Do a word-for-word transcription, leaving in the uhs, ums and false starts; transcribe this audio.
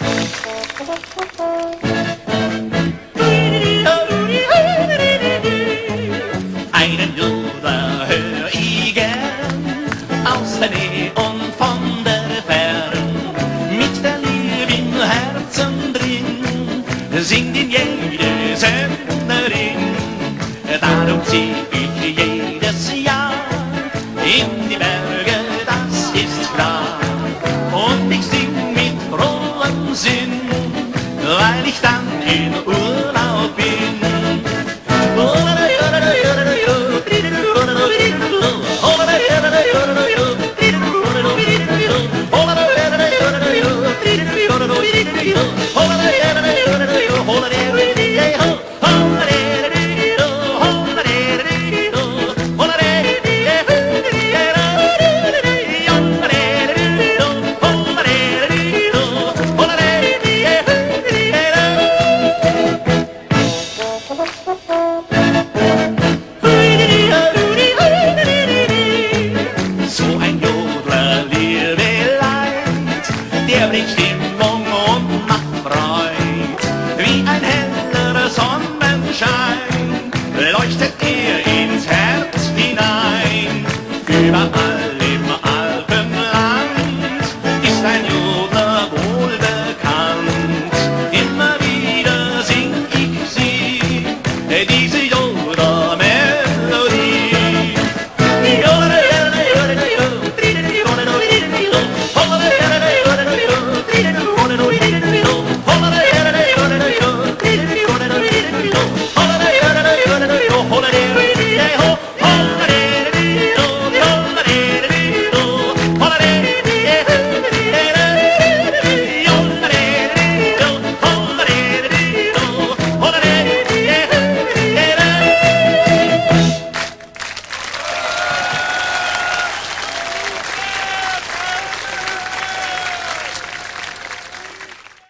Einen Jodler hör ich gern, aus der Nähe und von der Fern. Mit der Liebe im Herzen drin, singt in jede Sängerin. Darum zieh ich jedes Jahr in die Berge, das ist klar. Und ich sing mit frohem Sinn, weil ich dann in Urlaub bin. So ein Jodler, liebe Leid, der bringt